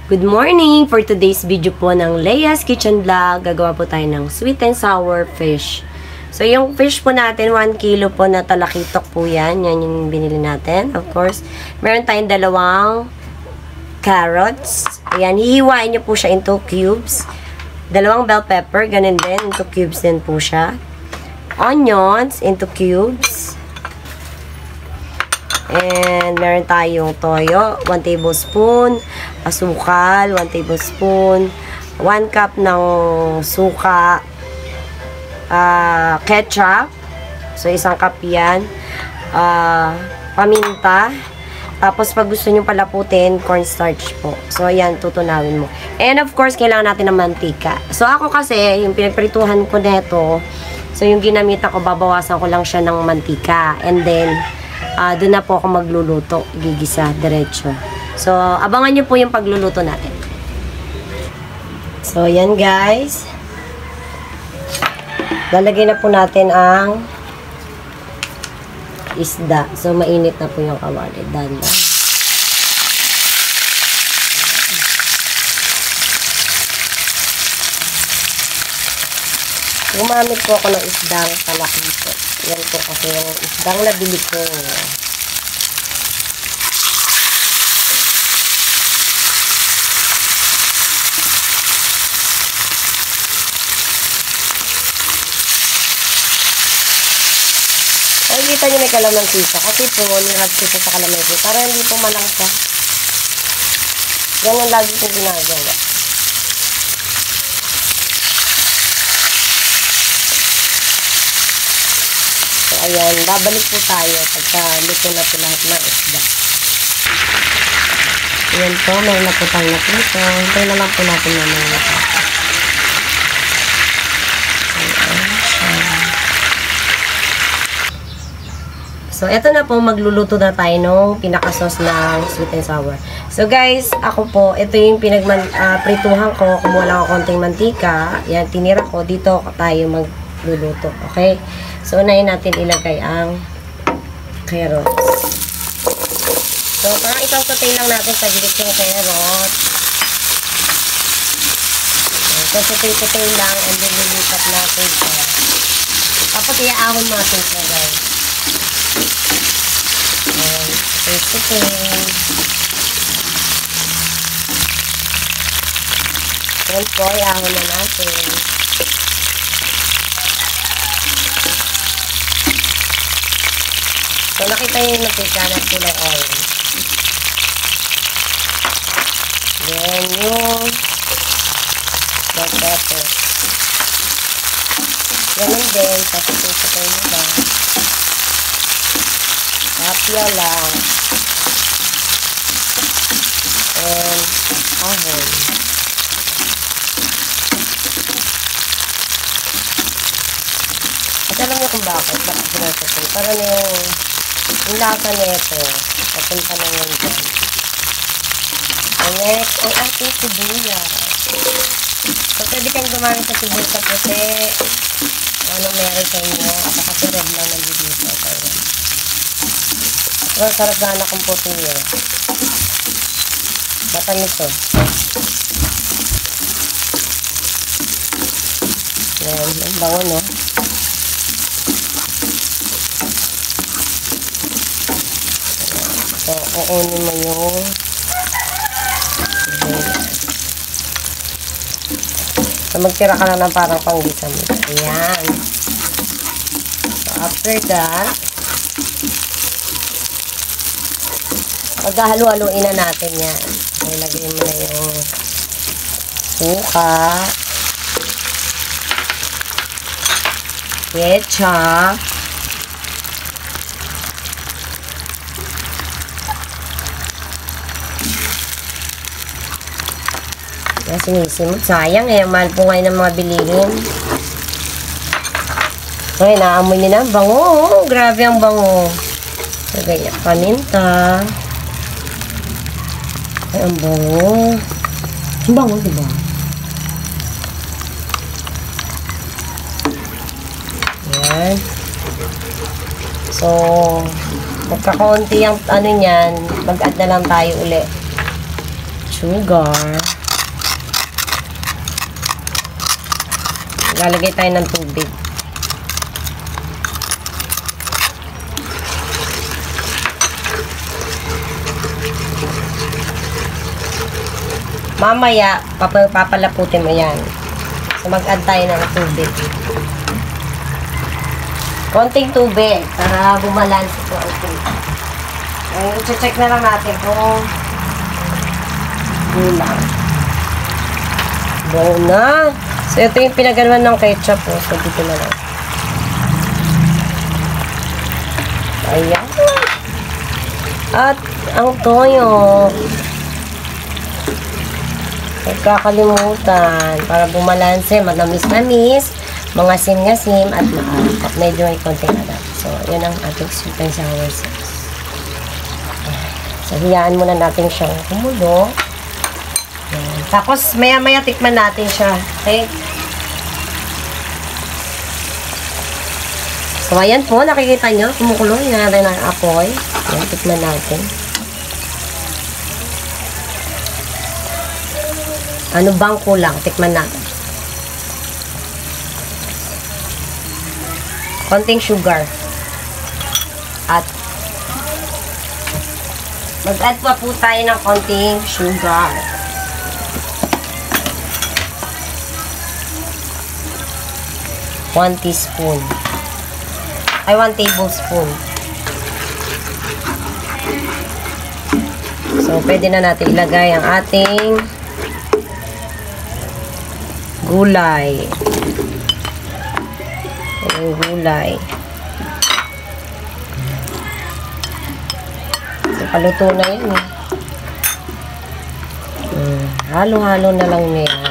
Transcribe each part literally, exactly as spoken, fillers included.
Good morning! For today's video po ng Leia's Kitchen Vlog, gagawa po tayo ng sweet and sour fish. So, yung fish po natin, one kilo po na talakitok po yan. Yan yung binili natin, of course. Meron tayong dalawang carrots. Ayan, hihiwain nyo po siya into cubes. Dalawang bell pepper, ganun din, into cubes din po siya. Onions, into cubes. And meron tayong toyo, one tablespoon, asukal, one tablespoon, one cup ng suka, uh, ketchup, so isang cup yan, uh, paminta, tapos pag gusto nyo palaputin, cornstarch po. So ayan, tutunawin mo. And of course, kailangan natin ng mantika. So ako kasi, yung pinagprituhan ko neto, so yung ginamitan ko, babawasan ko lang siya ng mantika. And then, Uh, doon na po ako magluluto, gigisa, diretso. So, abangan nyo po yung pagluluto natin. So, yan guys. Lalagay na po natin ang isda. So, mainit na po yung kawali. Dandan. Gumamit po ako ng isdang talakito. Yan po kasi yung isdang nabili ko. Ay, kita nyo may kalamantika. Kasi po, nirad ko sa kalamantika. Para hindi po malangsa. Yan ang lagi kong ginagawa. Ayan, babalik po tayo pagka luto na po lahat ng isda. Ayan po, may naputang na po ito. Hintay na lang po natin na mga naputang. So, eto na po, magluluto na tayo ng pinakasos ng sweet and sour. So, guys, ako po, ito yung pinagprituhan uh, ko. Kumuha lang ako konting mantika. Yan, tinira ko. Dito tayo magluluto. Okay? So, unahin natin ilagay ang carrots. So, parang isang-satay lang natin sa gilid yung carrot. So, satay-satay lang and then lilipat natin siya. Tapos, iaahon natin siya, guys. Ayan, satay-satay. Ayan po, iaahon na natin. So, nakita nyo yung mantika na kulay orange. Then, yung black pepper. Ganun din. Pasipin-sapin nyo lang. Tapia lang. And, ahon. At alam nyo kung bakit. Bakit sinasapin. Para na yung yung lasa nito, papunta na yun dyan. And next, ang ating sibuyas. So, pwede kang gumamit sa sibuyas sa puti. Anong meron sa inyo. Ako kasi red lang nandito. Pero sarap na anak ang puti nyo. Matamis to. Yan, ang bango, no? So, uunin mo yung so, magtira ka na ng parang panggisa mo. Ayan. So, after that, maghahalo-haloin na natin yan. So, ilagay mo na yung suka, ketchup, sinisimot. Sayang eh. Mahal po ngayon ng mga bilihin. Okay, naamoy nyo na. Bango. Grabe ang bango. So, ganyan. Paminta. Ay, ang bango. Ang bango, diba? Ayan. So, magkakaunti ang ano niyan. Mag-add na lang tayo uli. sugar. Lalagay tayo ng tubig. Mamaya, pap papalaputin mo yan. So, mag-add tayo ng tubig. Konting tubig para bumalansi ito ang tubig. Ngayon, i-check na lang natin kung gulang. Buo na. So, ito yung pinagawa ng ketchup. Oh. So, dito na lang. Ayan. At ang toyo. Huwag kakalimutan para bumalanse, manamis-namis, mga sim-ngasim at maalat. Medyo may konting alat. So, yun ang ating sweet and sour sauce. So, hiyaan muna natin siyang kumulo. Ayan. Tapos, maya-maya tikman natin siya. Okay? So, ayan po, nakikita nyo, kumukulo. Hiyaan natin ang apoy. Ayan, tikman natin. Ano bang kulang? Tikman natin. Konting sugar. At mag-add pa po tayo ng konting sugar. One teaspoon. Ay, one tablespoon. So, pwede na natin ilagay ang ating gulay. Yung gulay. So, paluto na yun. Hmm, halo-halo na lang na yan.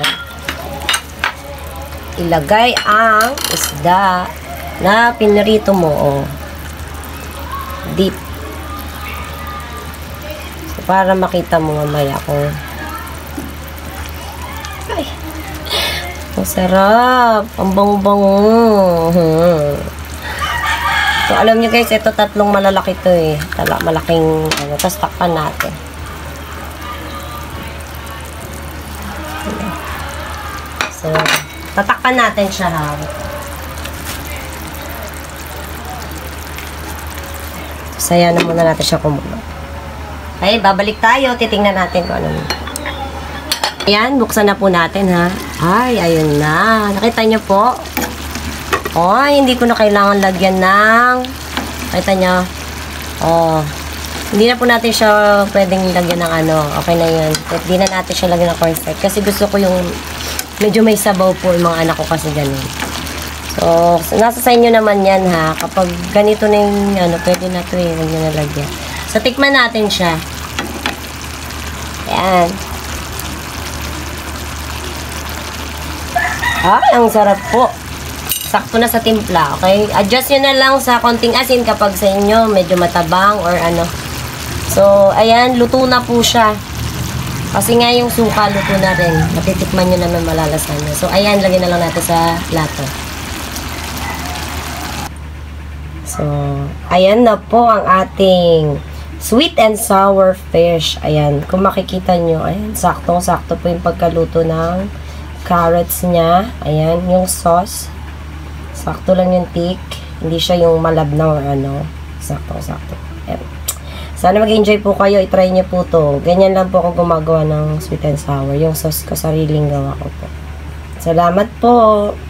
Ilagay ang isda na pinirito mo. Oh. Deep. So, para makita mo mamaya kung ang sarap. Ang bango-bango. Hmm. So, alam nyo guys, ito tatlong malalaki to eh. Tala, malaking, ano, tapos takpan natin. So, tatakpan natin siya ha. Saya na muna natin siya kumulo. Okay, babalik tayo. Titingnan natin kung ano. Ayan, buksan na po natin ha. Ay, ayun na. Nakita nyo po? Ay, hindi ko na kailangan lagyan ng... Nakita nyo? Oh. Hindi na po natin siya pwedeng lagyan ng ano. Okay na yun. Hindi na natin siya lagyan ng cornstarch. Kasi gusto ko yung medyo may sabaw po yung mga anak ko kasi ganun. So, nasa sa inyo naman yan ha. Kapag ganito na yung ano, pwede na ito eh. Huwag nyo na lagyan. So, tikman natin siya. Ayan. Ay, ang sarap po. Sakto na sa timpla, okay? Adjust nyo na lang sa konting asin kapag sa inyo medyo matabang or ano. So, ayan, luto na po siya. Kasi nga yung suka, luto na rin. Matitikman nyo naman malalasan nyo. So, ayan, lagyan na lang natin sa plato. So, ayan na po ang ating sweet and sour fish. Ayan, kung makikita nyo, ayan, saktong-sakto po yung pagkaluto ng carrots niya. Ayan, yung sauce. Sakto lang yung thick. Hindi siya yung malabnaw or ano. Sakto-sakto. Ayan. Sana mag-enjoy po kayo. I-try nyo po to. Ganyan lang po ako gumagawa ng sweet and sour. Yung sauce ko, sariling gawa ko po. Salamat po.